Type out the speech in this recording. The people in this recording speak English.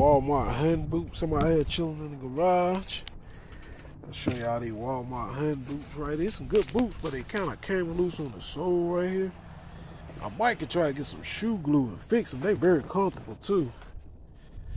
Walmart hunting boots. Somebody here chilling in the garage. I'll show y'all these Walmart hunting boots right here. Some good boots, but they kind of came loose on the sole right here. I might could try to get some shoe glue and fix them. They very comfortable too.